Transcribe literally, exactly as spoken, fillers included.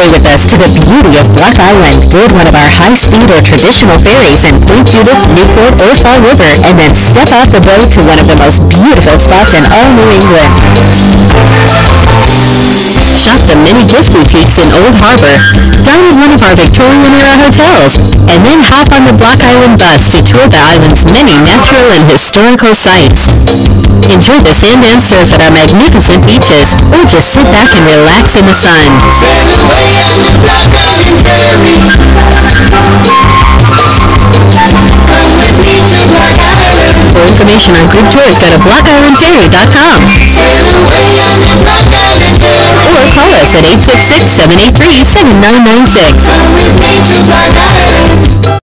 ferry with us to the beauty of Block Island. Board one of our high-speed or traditional ferries in Point Judith, Newport, or Fall River, and then step off the boat to one of the most beautiful spots in all New England. Shop the many gift boutiques in Old Harbor, dine at one of our Victorian-era hotels, and then hop on the Block Island bus to tour the island's many natural and historical sites. Enjoy the sand and surf at our magnificent beaches, or just sit back and relax in the sun. For information on group tours, go to block island ferry dot com. Or call us at eight six six, seven eight three, seven nine nine six.